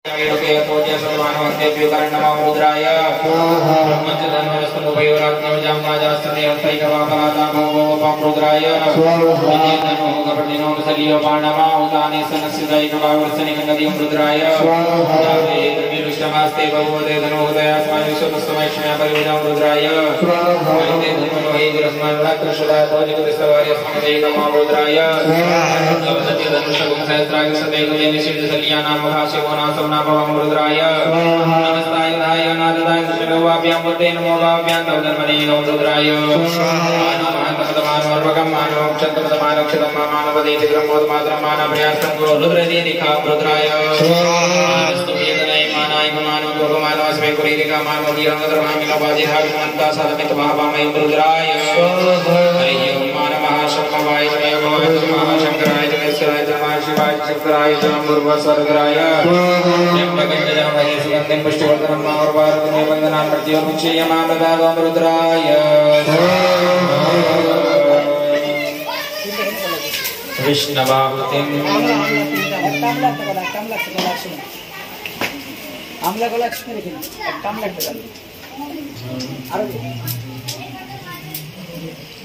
नमस्ते भगवते धनोदया स्वामी स्वतस्मैष्ण्या परिविदां रुद्राय वैते धर्मलोहि गुरस्मरणा कृष्णदा तोजितुस्तवार्य समदेकमा रुद्राय नवसत्य धनुषगुं सहस्राय सदैव निषिद्ध सल्यानां भाष्यवो नासवना भवं रुद्राय नमस्ताय धाय नाददाय सुशलोवाभ्यां बुद्धे नमो भाव्यां तव धर्मणे नमो रुद्राय मानवतमानवर्वकं मानवक्षतमतमानक्षतं मानवदेति ब्रह्मोत्मात्रं मानवप्रयास्तं गुरो रुद्रदेति खा रुद्राय मानवस्मे कुरीरिका मानवदीरंगधर्मामिलोपाधिहाभिमन्ता साधमित महाभामयं रुद्राय हरि ओं मानमहाशंभवाय महाशंकराय जगेश्वराय महाशिवाय शंकराय जम्बुर्वसर्गराय जम्बगंजजामहे सुगन्धिं पुष्टिवर्धनं मावर्वारुणि वन्दनां प्रत्योमुच्चयमानदागं रुद्राय विष्णवाहुतिं আমলা গলা একসাথে রেখে দিন, একটা আমলা একটা গাল। আর